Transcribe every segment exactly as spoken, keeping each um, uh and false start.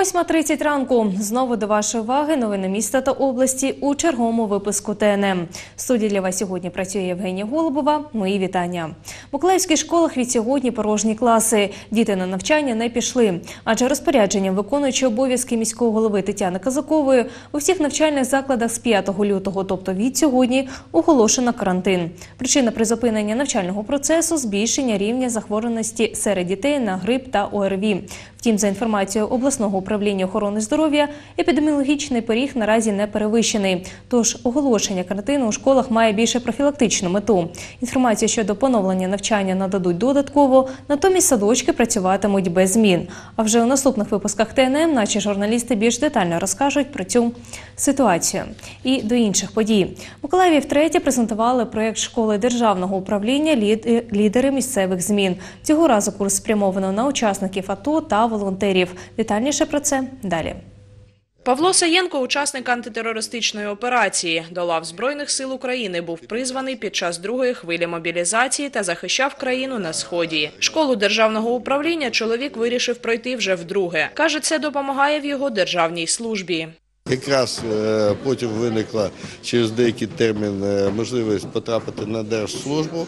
восьма тридцять ранку. Знову до вашої уваги новини міста та області у черговому випуску Т Н М. В студії для вас сьогодні працює Євгенія Голубова. Мої вітання. В миколаївських школах від сьогодні порожні класи. Діти на навчання не пішли. Адже розпорядженням виконуючої обов'язки міського голови Тетяни Казакової у всіх навчальних закладах з п'ятого лютого, тобто від сьогодні, оголошено карантин. Причина призупинення навчального процесу – збільшення рівня захворюваності серед дітей на грип та О Р Ві. Втім, за інформацією обласного управління охорони здоров'я, епідеміологічний поріг наразі не перевищений. Тож оголошення карантину у школах має більше профілактичну мету. Інформацію щодо поновлення навчання нададуть додатково, натомість садочки працюватимуть без змін. А вже у наступних випусках Т Н М наші журналісти більш детально розкажуть про цю ситуацію. І до інших подій. В Миколаєві втретє презентували проєкт школи державного управління «Лідери місцевих змін». Цього разу курс спрямовано на учасників АТО та волонтерів. Детальніше про це далі. Павло Саєнко – учасник антитерористичної операції. До лав Збройних сил України був призваний під час другої хвилі мобілізації та захищав країну на Сході. Школу державного управління чоловік вирішив пройти вже вдруге. Каже, це допомагає в його державній службі. Якраз потім виникла через деякий термін можливість потрапити на держслужбу.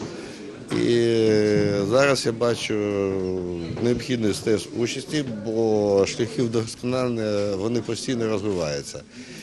І зараз я бачу необхідність теж участі, бо шляхи вдосконалення вони постійно розвиваються.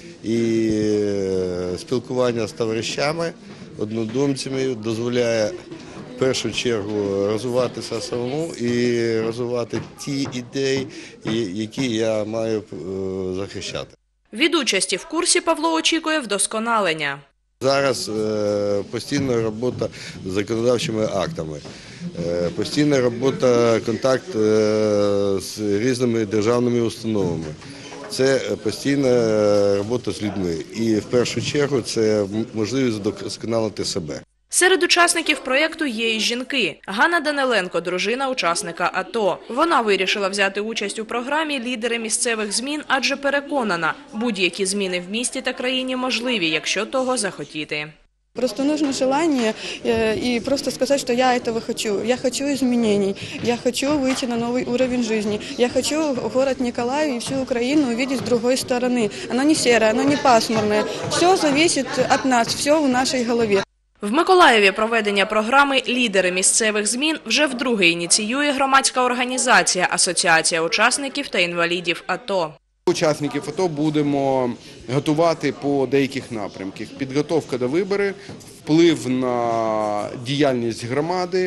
І спілкування з товаришами, однодумцями дозволяє в першу чергу розвиватися самому і розвивати ті ідеї, які я маю захищати. Від участі в курсі Павло очікує вдосконалення. Зараз е, постійна робота з законодавчими актами, е, постійна робота, контакт е, з різними державними установами. Це постійна робота з людьми. І в першу чергу це можливість вдосконалити себе. Серед учасників проєкту є і жінки. Ганна Даниленко – дружина учасника АТО. Вона вирішила взяти участь у програмі «Лідери місцевих змін», адже переконана, будь-які зміни в місті та країні можливі, якщо того захотіти. Просто нужно желание и просто сказать, что я этого хочу. Я хочу изменений, я хочу выйти на новый уровень жизни. Я хочу город Николаев и всю Украину увидеть с другой стороны. Оно не серое, оно не пасмурное. Все зависит от нас, все в нашей голове. В Миколаєві проведення програми «Лідери місцевих змін» вже вдруге ініціює громадська організація «Асоціація учасників та інвалідів АТО». Учасників АТО будемо готувати по деяких напрямках. Підготовка до виборів, вплив на діяльність громади,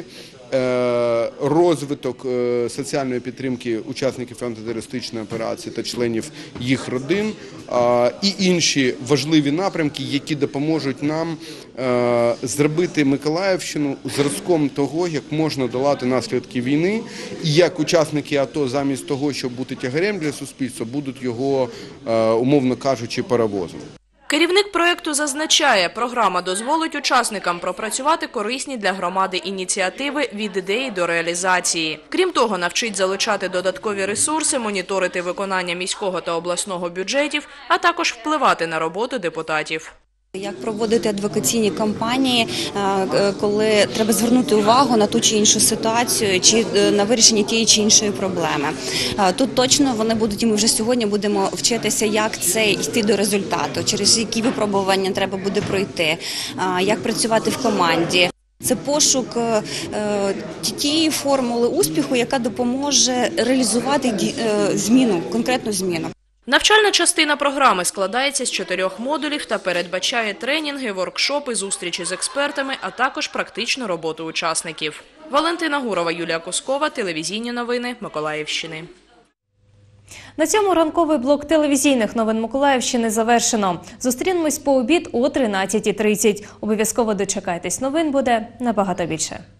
розвиток соціальної підтримки учасників антитерористичної операції та членів їх родин і інші важливі напрямки, які допоможуть нам зробити Миколаївщину зразком того, як можна долати наслідки війни і як учасники АТО замість того, щоб бути тягарем для суспільства, будуть його, умовно кажучи, паровозом. Керівник проєкту зазначає, програма дозволить учасникам пропрацювати корисні для громади ініціативи від ідеї до реалізації. Крім того, навчить залучати додаткові ресурси, моніторити виконання міського та обласного бюджетів, а також впливати на роботу депутатів. Як проводити адвокаційні кампанії, коли треба звернути увагу на ту чи іншу ситуацію, чи на вирішення тієї чи іншої проблеми. Тут точно вони будуть, і ми вже сьогодні будемо вчитися, як це йти до результату, через які випробування треба буде пройти, як працювати в команді. Це пошук тієї формули успіху, яка допоможе реалізувати зміну, конкретну зміну. Навчальна частина програми складається з чотирьох модулів та передбачає тренінги, воркшопи, зустрічі з експертами, а також практичну роботу учасників. Валентина Гурова, Юлія Кускова, телевізійні новини Миколаївщини. На цьому ранковий блок телевізійних новин Миколаївщини завершено. Зустрінемось по обід о тринадцятій тридцять. Обов'язково дочекайтесь, новин буде набагато більше.